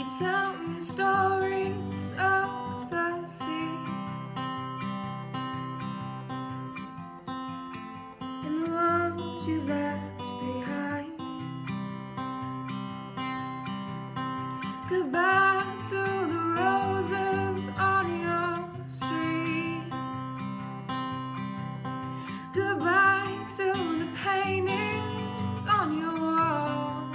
tell me stories of the sea and the ones you left behind. Goodbye to the roses on your street. Goodbye to the paintings on your walls.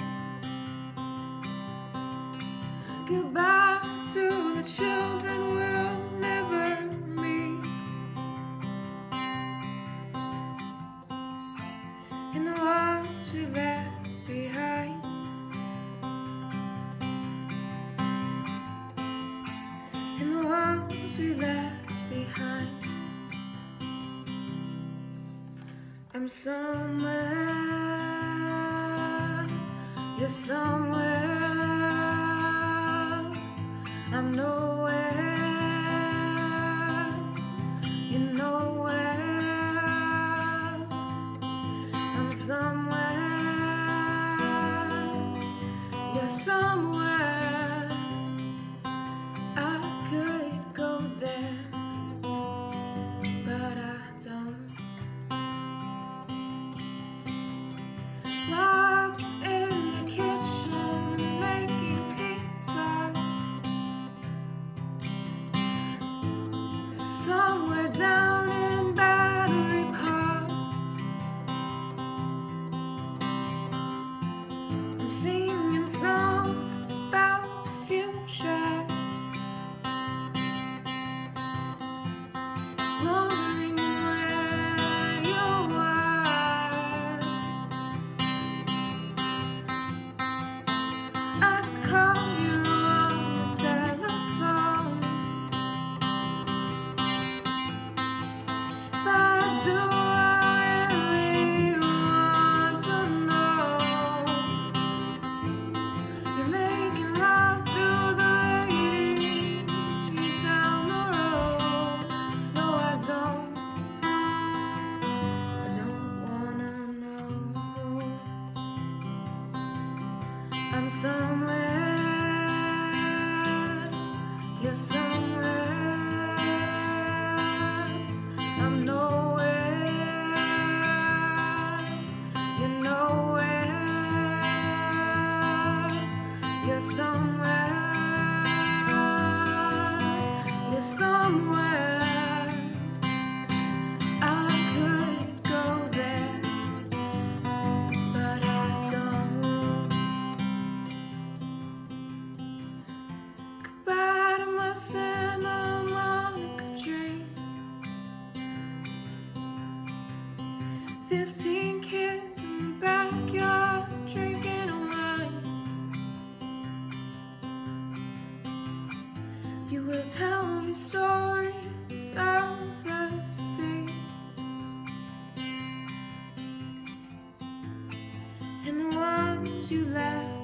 Goodbye to the children we'll never meet, and the ones we left behind. And the ones we left behind. I'm somewhere, you're somewhere. I'm nowhere, you're nowhere. I'm somewhere, you're somewhere. I could go there, but I don't. Rob's in the kitchen making pizza. Somewhere down in Battery Park, I'm singing songs about the future, wondering where you are. I call you on the telephone, but do I really want to know? You're making love to the lady down the road. No, I don't wanna know. I'm somewhere, you're somewhere. I'm nowhere, you're nowhere. You're somewhere, you're somewhere. I could go there, but I don't. Goodbye to my Santa Monica dream. 15 kids in the backyard drinking wine. You will tell me stories of the sea and the ones you left